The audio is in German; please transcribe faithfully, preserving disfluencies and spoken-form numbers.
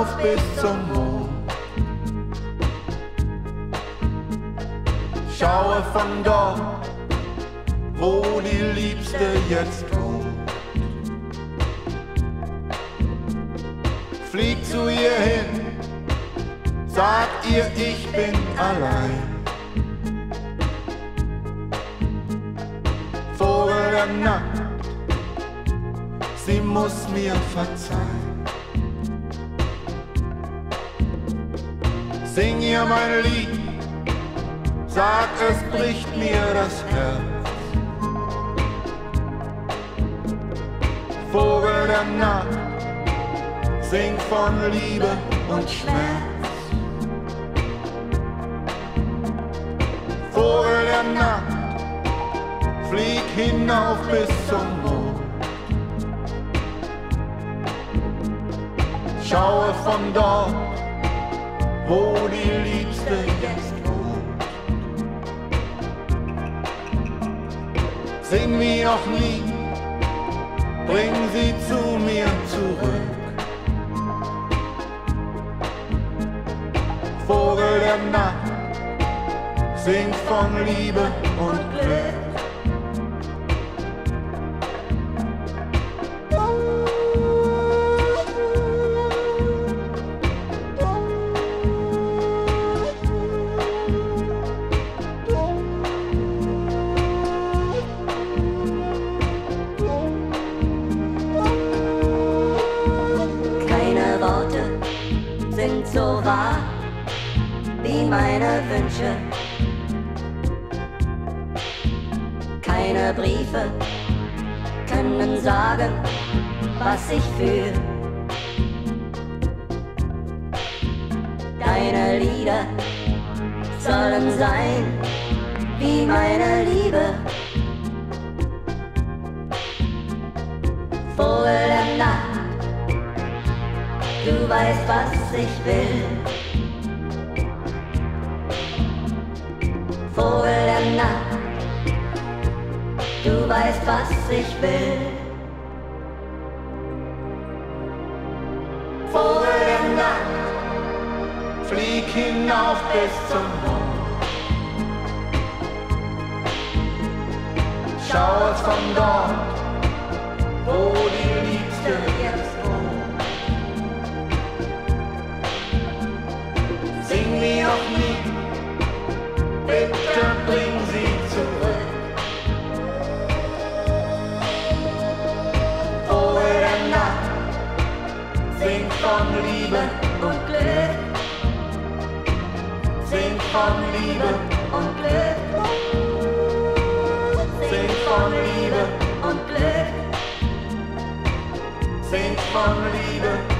hinauf bis zum Mond. Schaue von dort, wo die Liebste jetzt wohnt. Flieg zu ihr hin, sag ihr, ich bin allein. Vogel der Nacht, sie muss mir verzeihen. Sing ihr mein Lied, sag, es bricht mir das Herz. Vogel der Nacht, sing von Liebe und Schmerz. Vogel der Nacht, flieg hinauf bis zum Mond. Schaue von dort, wo die Liebste jetzt wohnt. Sing wie noch nie, bring sie zu mir zurück. Vogel der Nacht, sing von Liebe und Glück. Keine Worte sind so wahr wie meine Wünsche. Keine Briefe können sagen, was ich fühl. Deine Lieder sollen sein wie meine Liebe. Vogel der Nacht, du weißt, was ich will. Vogel der Nacht, du weißt, was ich will. Vogel der Nacht, flieg hinauf bis zum Mond. Schau es von dort, wo die Liebste jetzt wohnt. Sing wie noch nie, bitte bring sie zurück. Vogel der Nacht, sing von Liebe Und Glück, sing von Liebe und Glück, sing von Liebe und Glück. sing von Liebe